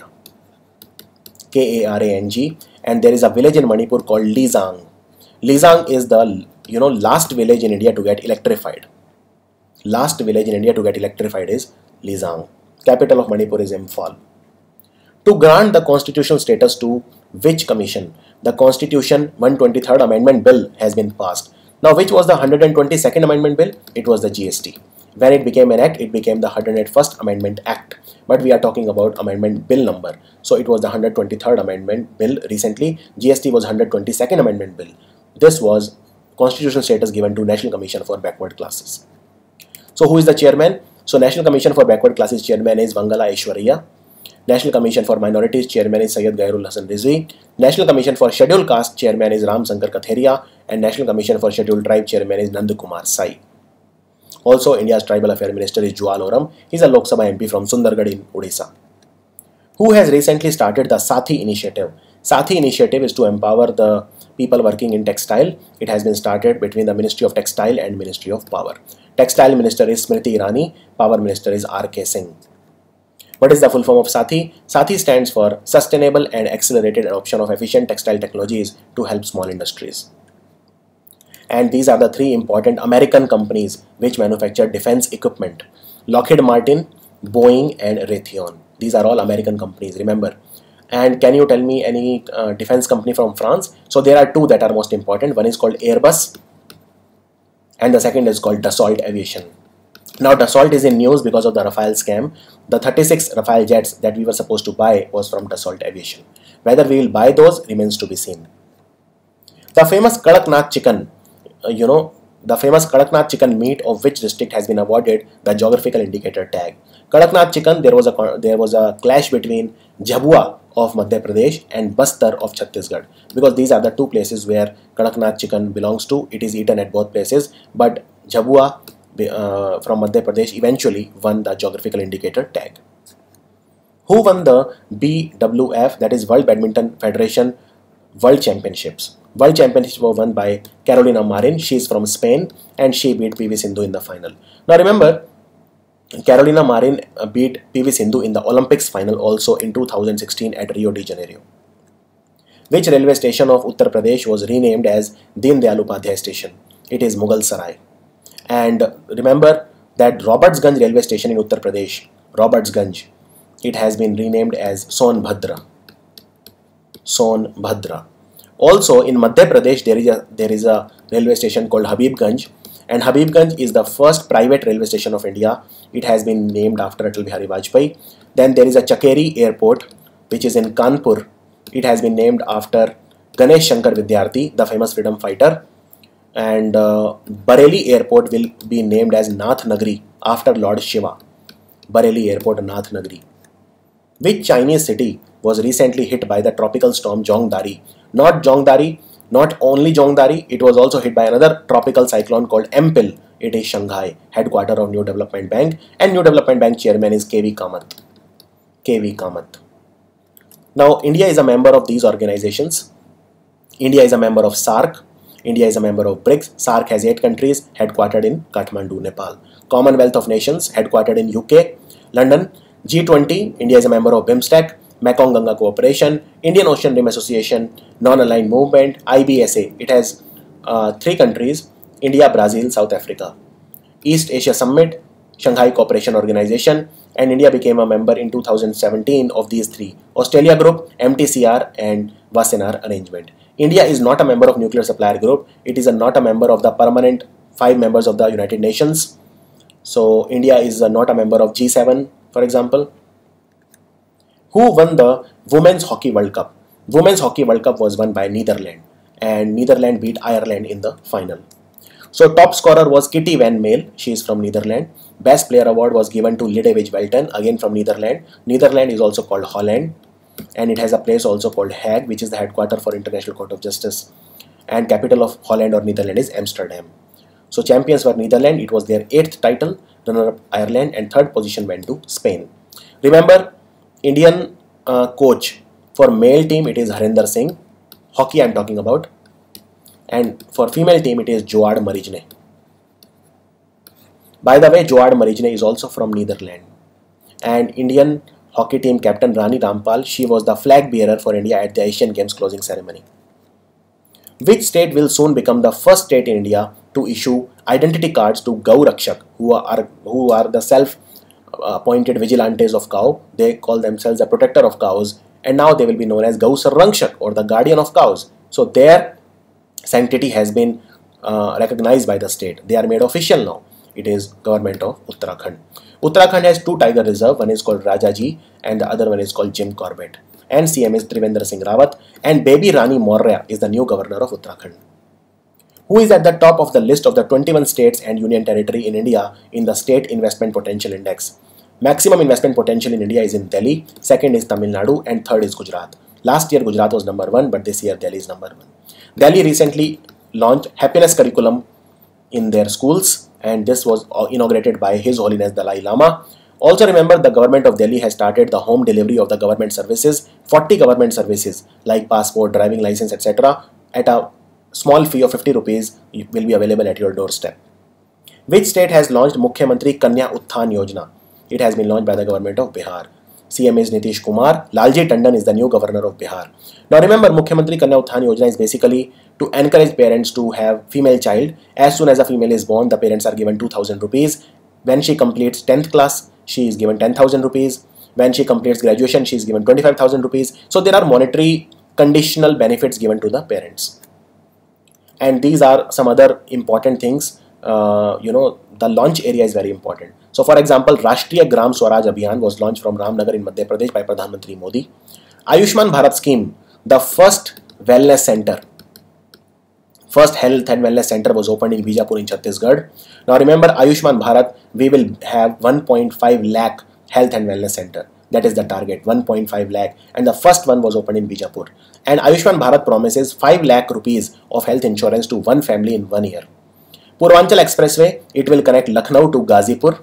K A R A N G. And there is a village in Manipur called Lizang. Lizang is the you know last village in India to get electrified. Last village in India to get electrified is Lizang. Capital of Manipur is Imphal. To grant the constitutional status to which commission? The Constitution one hundred twenty-third Amendment Bill has been passed. Now which was the one hundred twenty-second Amendment Bill? It was the G S T. When it became an act, it became the one hundred first Amendment Act. But we are talking about Amendment Bill number. So it was the one hundred twenty-third Amendment Bill recently. G S T was one hundred twenty-second Amendment Bill. This was constitutional status given to National Commission for Backward Classes. So who is the chairman? So National Commission for Backward Classes chairman is Vangala Aishwarya. National Commission for Minorities chairman is Syed Gairul Hasan Rizvi. National Commission for Scheduled Caste chairman is Ram Shankar Katheria. And National Commission for Scheduled Tribe chairman is Nand Kumar Sai. Also India's Tribal Affairs Minister is Jual Oram. He is a Lok Sabha M P from Sundargarh in Odisha. Who has recently started the Sathi initiative? Sathi initiative is to empower the people working in textile. It has been started between the Ministry of Textile and Ministry of Power. Textile Minister is Smriti Irani. Power Minister is R K Singh. What is the full form of Sathi? Sathi stands for Sustainable and Accelerated Adoption of Efficient Textile Technologies to Help Small Industries. And these are the three important American companies which manufacture defense equipment. Lockheed Martin, Boeing and Raytheon. These are all American companies, remember. And can you tell me any uh, defense company from France? So there are two that are most important. One is called Airbus and the second is called Dassault Aviation. Now Dassault is in news because of the Rafale scam. The thirty-six Rafale jets that we were supposed to buy was from Dassault Aviation. Whether we will buy those remains to be seen. The famous Kadaknath chicken, uh, you know, the famous Kadaknath chicken meat of which district has been awarded the geographical indicator tag. Kadaknath chicken, there was a there was a clash between Jhabua of Madhya Pradesh and Bastar of Chhattisgarh, because these are the two places where Kadaknath chicken belongs to. It is eaten at both places, but Jhabua uh, from Madhya Pradesh eventually won the geographical indicator tag. Who won the B W F, that is World Badminton Federation World Championships? World Championships were won by Carolina Marin. She is from Spain and she beat P V Sindhu in the final. Now remember, Carolina Marin beat P V Sindhu in the Olympics final also in two thousand sixteen at Rio de Janeiro. Which railway station of Uttar Pradesh was renamed as Deen Dayal Upadhyay Station? It is Mughal Sarai. And remember that Robertsganj railway station in Uttar Pradesh, Robertsganj, it has been renamed as Sonbhadra. Sonbhadra. Also in Madhya Pradesh there is a there is a railway station called Habibganj, and Habibganj is the first private railway station of India. It has been named after Atal Bihari Vajpayee. Then there is a Chakeri airport which is in Kanpur. It has been named after Ganesh Shankar Vidyarthi, the famous freedom fighter. And uh, Bareilly airport will be named as Nath Nagri after Lord Shiva. Bareilly airport, Nath Nagri. Which Chinese city was recently hit by the tropical storm Jongdari? Not Jongdari, not only Jongdari, it was also hit by another tropical cyclone called Empil. It is Shanghai, headquarter of New Development Bank, and New Development Bank chairman is K V Kamath. K V Kamath. Now India is a member of these organizations. India is a member of SAARC. India is a member of BRICS. SAARC has eight countries headquartered in Kathmandu, Nepal. Commonwealth of Nations headquartered in U K, London. G twenty, India is a member of BIMSTEC, Mekong Ganga Cooperation, Indian Ocean Rim Association, Non-Aligned Movement, I B S A. It has uh, three countries, India, Brazil, South Africa. East Asia Summit, Shanghai Cooperation Organization, and India became a member in two thousand seventeen of these three, Australia Group, M T C R and Wassenaar Arrangement. India is not a member of Nuclear Supplier Group. It is a, not a member of the permanent five members of the United Nations. So India is a, not a member of G seven, for example. Who won the Women's Hockey World Cup? Women's Hockey World Cup was won by Netherlands, and Netherlands beat Ireland in the final. So top scorer was Kitty Van Male, she is from Netherlands. Best player award was given to Lidewij Welten, again from Netherlands. Netherlands is also called Holland, and it has a place also called Hague, which is the headquarter for International Court of Justice. And capital of Holland or Netherlands is Amsterdam. So champions were Netherlands, it was their eighth title, runner-up Ireland, and third position went to Spain. Remember, Indian uh, coach for male team it is Harinder Singh, hockey I am talking about, and for female team it is Joad Marijne. By the way, Joad Marijne is also from Netherlands, and Indian hockey team captain Rani Rampal, she was the flag bearer for India at the Asian Games closing ceremony. Which state will soon become the first state in India to issue identity cards to Gau Rakshak, who are who are the self appointed vigilantes of cow? They call themselves the protector of cows, and now they will be known as Gau Sarrakshak or the guardian of cows. So their sanctity has been uh, recognized by the state. They are made official now. It is government of Uttarakhand. Uttarakhand has two tiger reserves. One is called Rajaji and the other one is called Jim Corbett. And C M is Trivendra Singh Rawat, and baby Rani Maurya is the new governor of Uttarakhand. Who is at the top of the list of the twenty-one states and union territory in India in the State Investment Potential Index? Maximum investment potential in India is in Delhi, second is Tamil Nadu, and third is Gujarat. Last year Gujarat was number one, but this year Delhi is number one. Delhi recently launched happiness curriculum in their schools, and this was inaugurated by His Holiness Dalai Lama. Also remember, the government of Delhi has started the home delivery of the government services, forty government services like passport, driving license, et cetera at a small fee of fifty rupees will be available at your doorstep. Which state has launched Mukhyamantri Kanya Utthan Yojana? It has been launched by the government of Bihar. C M is Nitish Kumar. Lalji Tandon is the new governor of Bihar. Now remember, Mukhyamantri Kanya Utthan Yojana is basically to encourage parents to have female child. As soon as a female is born, the parents are given two thousand rupees. When she completes tenth class, she is given ten thousand rupees. When she completes graduation, she is given twenty-five thousand rupees. So there are monetary conditional benefits given to the parents. And these are some other important things uh, you know, the launch area is very important. So for example, Rashtriya Gram Swaraj Abhiyan was launched from Ramnagar in Madhya Pradesh by Pradhan Mantri Modi. Ayushman Bharat scheme, the first wellness center, first health and wellness center was opened in Bijapur in Chhattisgarh. Now remember, Ayushman Bharat, we will have one point five lakh health and wellness center. That is the target, one point five lakh, and the first one was opened in Bijapur. And Ayushman Bharat promises five lakh rupees of health insurance to one family in one year. Purvanchal Expressway, it will connect Lucknow to Ghazipur,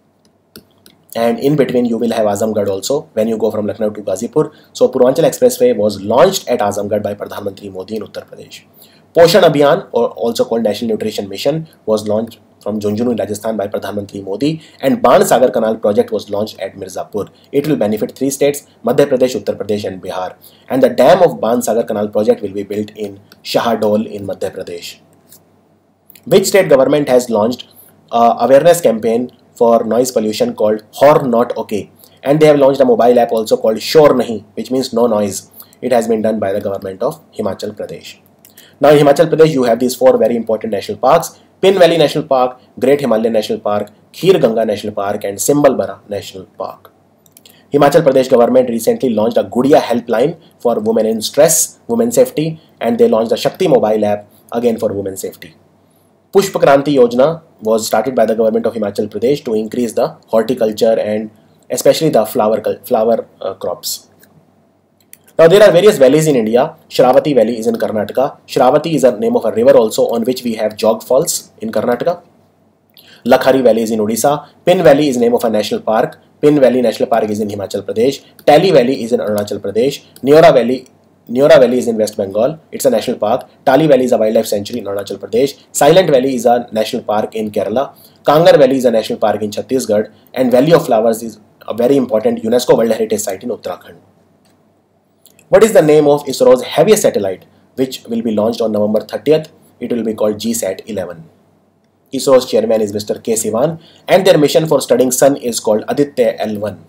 and in between you will have Azamgarh also when you go from Lucknow to Ghazipur. So Purvanchal Expressway was launched at Azamgarh by Pradhan Mantri Modi in Uttar Pradesh. Poshan Abhiyan, or also called National Nutrition Mission, was launched from Junjunu in Rajasthan by Pradhan Mantri Modi, and Ban Sagar Canal project was launched at Mirzapur. It will benefit three states, Madhya Pradesh, Uttar Pradesh and Bihar. And the dam of Ban Sagar Canal project will be built in Shahadol in Madhya Pradesh. Which state government has launched an awareness campaign for noise pollution called Horn Not Okay? And they have launched a mobile app also called Shor Nahi, which means no noise. It has been done by the government of Himachal Pradesh. Now in Himachal Pradesh, you have these four very important national parks: Pin Valley National Park, Great Himalayan National Park, Khir Ganga National Park and Simbalbara National Park. Himachal Pradesh government recently launched a Gudiya helpline for women in stress, women safety, and they launched a Shakti mobile app again for women safety. Pushp Kranti Yojana was started by the government of Himachal Pradesh to increase the horticulture and especially the flower, flower uh, crops. Now there are various valleys in India. Shravati Valley is in Karnataka. Shravati is a name of a river also on which we have Jog Falls in Karnataka. Lakhari Valley is in Odisha. Pin Valley is name of a national park. Pin Valley National Park is in Himachal Pradesh. Tali Valley is in Arunachal Pradesh. Neora Valley Neora Valley is in West Bengal. It's a national park. Tali Valley is a wildlife sanctuary in Arunachal Pradesh. Silent Valley is a national park in Kerala. Kangar Valley is a national park in Chhattisgarh. And Valley of Flowers is a very important UNESCO World Heritage Site in Uttarakhand. What is the name of ISRO's heaviest satellite, which will be launched on November thirtieth? It will be called G SAT eleven. ISRO's chairman is Mister K Sivan, and their mission for studying Sun is called Aditya L one.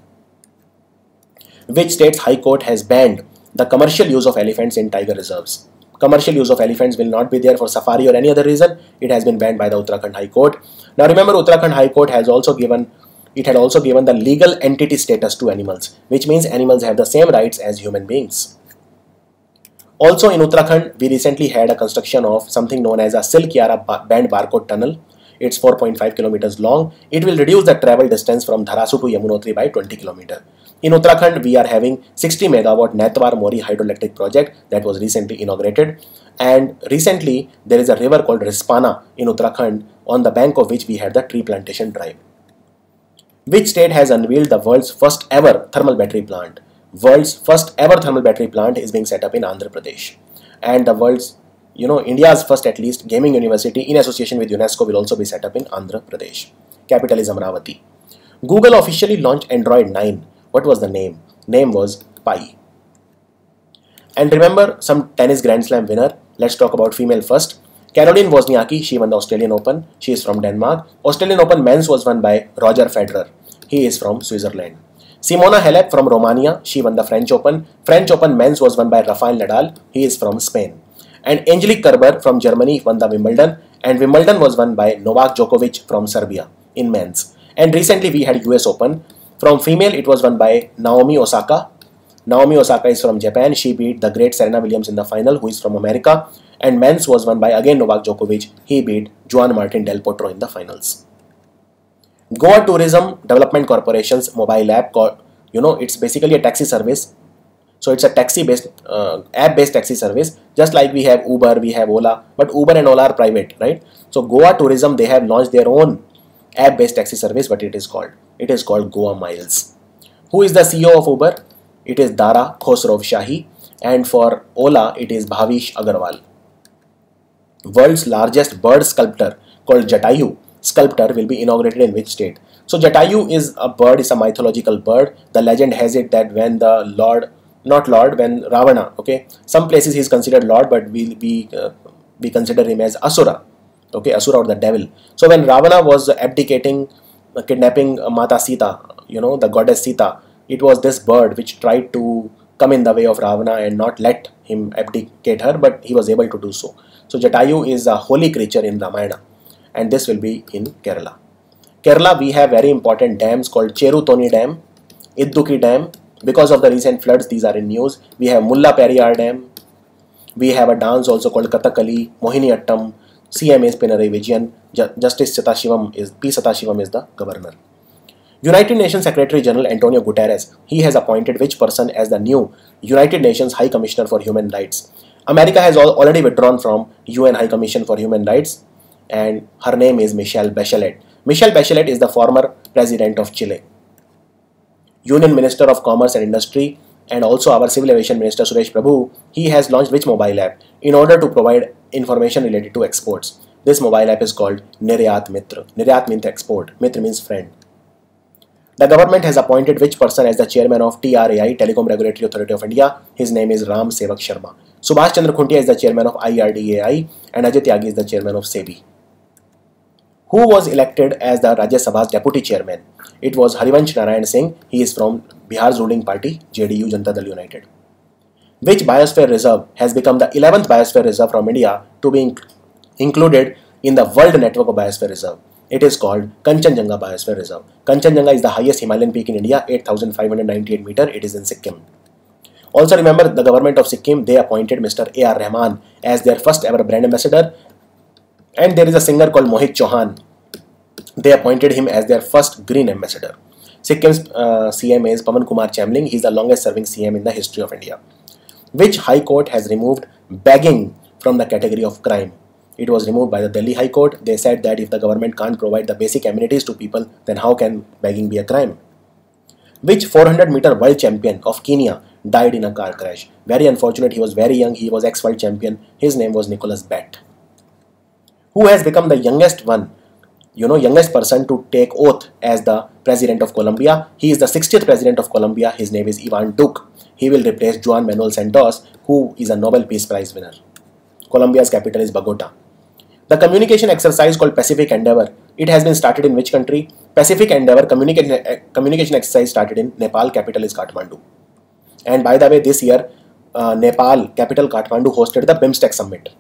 Which state's High Court has banned the commercial use of elephants in tiger reserves? Commercial use of elephants will not be there for safari or any other reason. It has been banned by the Uttarakhand High Court. Now remember, Uttarakhand High Court has also given It had also given the legal entity status to animals, which means animals have the same rights as human beings. Also in Uttarakhand, we recently had a construction of something known as a Silk Yara Band Barcode Tunnel. It's four point five kilometers long. It will reduce the travel distance from Dharasu to Yamunotri by twenty kilometers. In Uttarakhand, we are having sixty megawatt Naitwar Mori hydroelectric project that was recently inaugurated. And recently, there is a river called Rispana in Uttarakhand, on the bank of which we had the tree plantation drive. Which state has unveiled the world's first ever thermal battery plant? World's first ever thermal battery plant is being set up in Andhra Pradesh. And the world's, you know, India's first at least gaming university in association with UNESCO will also be set up in Andhra Pradesh. Capital is Amravati. Google officially launched Android nine. What was the name? Name was Pi. And remember some tennis Grand Slam winner. Let's talk about female first. Caroline Wozniacki, she won the Australian Open. She is from Denmark. Australian Open men's was won by Roger Federer. He is from Switzerland. Simona Halep from Romania, she won the French Open. French Open men's was won by Rafael Nadal. He is from Spain. And Angelique Kerber from Germany won the Wimbledon. And Wimbledon was won by Novak Djokovic from Serbia in men's. And recently we had U S Open. From female, it was won by Naomi Osaka. Naomi Osaka is from Japan. She beat the great Serena Williams in the final, who is from America. And men's was won by again Novak Djokovic. He beat Juan Martin Del Potro in the finals. Goa Tourism Development Corporation's mobile app, called, you know, it's basically a taxi service. So it's a taxi-based, uh, app-based taxi service. Just like we have Uber, we have Ola, but Uber and Ola are private, right? So Goa Tourism, they have launched their own app-based taxi service. What it is called? It is called Goa Miles. Who is the C E O of Uber? It is Dara Khosrow Shahi, and for Ola, it is Bhavish Agarwal. World's largest bird sculptor called Jatayu sculptor will be inaugurated in which state? So Jatayu is a bird, is a mythological bird. The legend has it that when the Lord, not Lord, when Ravana, okay, some places he is considered Lord, but we we uh, we consider him as Asura, okay, Asura or the devil. So when Ravana was abdicating, uh, kidnapping uh, Mata Sita, you know, the goddess Sita, it was this bird which tried to come in the way of Ravana and not let him abdicate her, but he was able to do so. So Jatayu is a holy creature in Ramayana. and this will be in Kerala. Kerala, we have very important dams called Cherutoni Dam, Idduki Dam. Because of the recent floods, these are in news. We have Mulla Periyar Dam. We have a dance also called Kathakali, Mohiniyattam. C M is Pinarayi Vijayan. Justice Sathashivam is P. Sathashivam is the governor. United Nations Secretary General Antonio Guterres, he has appointed which person as the new United Nations High Commissioner for Human Rights? America has already withdrawn from U N High Commission for Human Rights, and her name is Michelle Bachelet. Michelle Bachelet is the former president of Chile. Union Minister of Commerce and Industry and also our Civil Aviation Minister Suresh Prabhu, he has launched which mobile app in order to provide information related to exports? This mobile app is called Niryat Mitra. Niryat means export, Mitra means friend. The government has appointed which person as the chairman of T R A I, Telecom Regulatory Authority of India? His name is Ram Sevak Sharma. Subhash Chandra Khuntia is the chairman of I R D A I and Ajay Tyagi is the chairman of SEBI. Who was elected as the Rajya Sabha's deputy chairman? It was Harivansh Narayan Singh. He is from Bihar's ruling party, J D U Janata Dal United. Which biosphere reserve has become the eleventh biosphere reserve from India to be inc included in the World Network of Biosphere Reserve? It is called Kanchenjunga Biosphere Reserve. Kanchenjunga is the highest Himalayan peak in India, eight thousand five hundred ninety-eight meter. It is in Sikkim. Also remember, the government of Sikkim, they appointed Mister A R Rahman as their first ever brand ambassador. And there is a singer called Mohit Chauhan. They appointed him as their first green ambassador. Sikkim's uh, C M is Pawan Kumar Chamling. He is the longest serving C M in the history of India. Which High Court has removed begging from the category of crime? It was removed by the Delhi High Court. They said that if the government can't provide the basic amenities to people, then how can begging be a crime? Which four hundred meter world champion of Kenya died in a car crash? Very unfortunate. He was very young. He was ex-world champion. His name was Nicholas Batt. Who has become the youngest one, you know, youngest person to take oath as the president of Colombia? He is the sixtieth president of Colombia. His name is Ivan Duque. He will replace Juan Manuel Santos, who is a Nobel Peace Prize winner. Colombia's capital is Bogota. The communication exercise called Pacific Endeavor, it has been started in which country? Pacific Endeavor communication, communication exercise started in Nepal. Capital is Kathmandu. And by the way, this year, uh, Nepal, capital Kathmandu, hosted the BIMSTEC summit.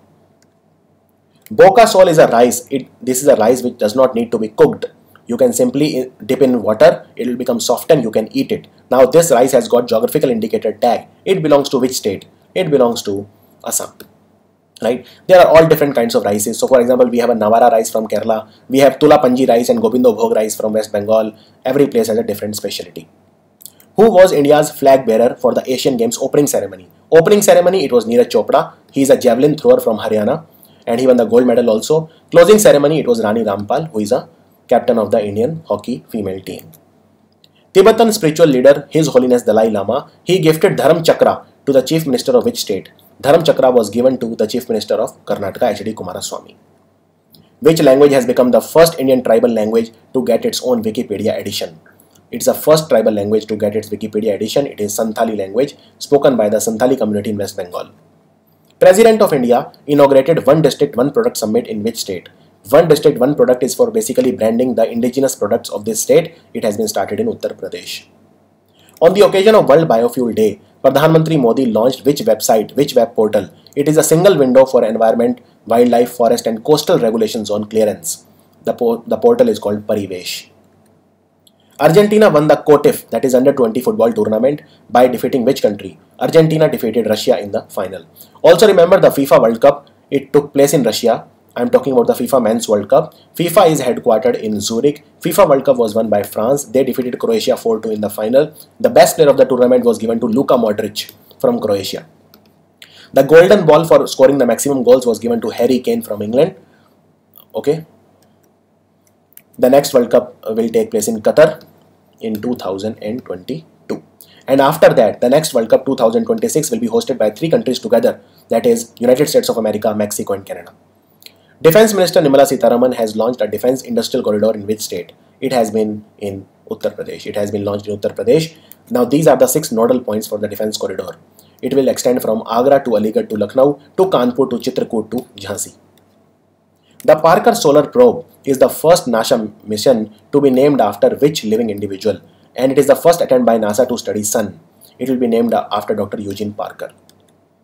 Boka sol is a rice. It, this is a rice which does not need to be cooked. You can simply dip in water, it will become soft and you can eat it. Now this rice has got geographical indicator tag. It belongs to which state? It belongs to Assam. Right? There are all different kinds of rices. So for example, we have a Nawara rice from Kerala. We have Tulapanji rice and Gobindo Bhog rice from West Bengal. Every place has a different specialty. Who was India's flag bearer for the Asian Games opening ceremony? Opening ceremony, it was Neeraj Chopra. He is a javelin thrower from Haryana and he won the gold medal also. Closing ceremony, it was Rani Rampal, who is a captain of the Indian hockey female team. Tibetan spiritual leader, His Holiness Dalai Lama, he gifted Dharam Chakra to the Chief Minister of which state? Dharam Chakra was given to the Chief Minister of Karnataka, H D Kumaraswamy. Which language has become the first Indian tribal language to get its own Wikipedia edition? It's the first tribal language to get its Wikipedia edition. It is Santhali language spoken by the Santhali community in West Bengal. President of India inaugurated One District, One Product Summit in which state? One District, One Product is for basically branding the indigenous products of this state. It has been started in Uttar Pradesh. On the occasion of World Biofuel Day, Pradhan Mantri Modi launched which website, which web portal? It is a single window for environment, wildlife, forest and coastal regulation zone clearance. The, po the portal is called Parivesh. Argentina won the COTIF, that is under twenty football tournament, by defeating which country? Argentina defeated Russia in the final. Also remember the FIFA World Cup, it took place in Russia. I am talking about the FIFA Men's World Cup. FIFA is headquartered in Zurich. FIFA World Cup was won by France. They defeated Croatia four two in the final. The best player of the tournament was given to Luka Modric from Croatia. The golden ball for scoring the maximum goals was given to Harry Kane from England. Okay. The next World Cup will take place in Qatar in two thousand twenty-two. And after that, the next World Cup two thousand twenty-six will be hosted by three countries together. That is United States of America, Mexico and Canada. Defense Minister Nirmala Sitharaman has launched a defense industrial corridor in which state? It has been in Uttar Pradesh. It has been launched in Uttar Pradesh. Now these are the six nodal points for the defense corridor. It will extend from Agra to Aligarh to Lucknow to Kanpur to Chitrakoot to Jhansi. The Parker Solar Probe is the first NASA mission to be named after which living individual? And it is the first attempt by NASA to study sun. It will be named after Doctor Eugene Parker.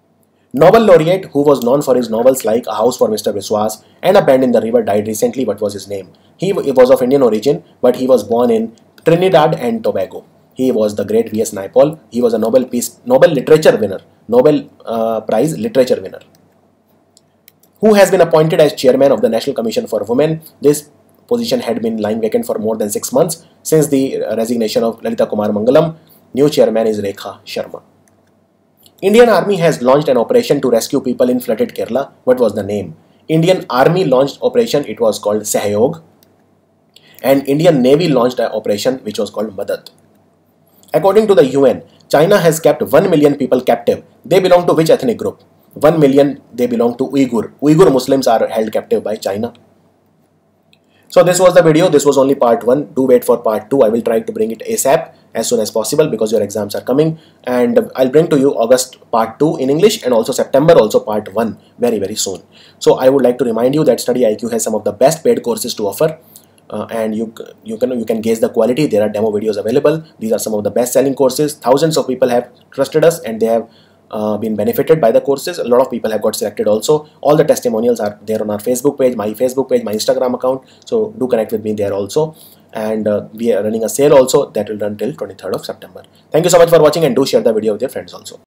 Nobel laureate who was known for his novels like A House for Mister Biswas and A Bend in the River died recently. What was his name? He was of Indian origin, but he was born in Trinidad and Tobago. He was the great V S Naipaul. He was a Nobel Peace, Nobel Literature winner, Nobel uh, Prize Literature winner. Who has been appointed as chairman of the National Commission for Women? This position had been lying vacant for more than six months since the resignation of Lalita Kumar Mangalam. New chairman is Rekha Sharma. Indian Army has launched an operation to rescue people in flooded Kerala. What was the name? Indian Army launched operation, it was called Sahyog. And Indian Navy launched an operation which was called Madad. According to the U N, China has kept one million people captive. They belong to which ethnic group? one million, they belong to Uyghur. Uyghur Muslims are held captive by China. So this was the video. This was only part one. Do wait for part two. I will try to bring it ASAP as soon as possible because your exams are coming. And I'll bring to you August part two in English and also September also part one very very soon. So I would like to remind you that StudyIQ has some of the best paid courses to offer. Uh, and you you can you can gauge the quality. There are demo videos available. These are some of the best selling courses. Thousands of people have trusted us and they have uh, been benefited by the courses. A lot of people have got selected also. All the testimonials are there on our Facebook page, my Facebook page, my Instagram account. So do connect with me there also. And uh, we are running a sale also that will run till twenty-third of September. Thank you so much for watching and do share the video with your friends also.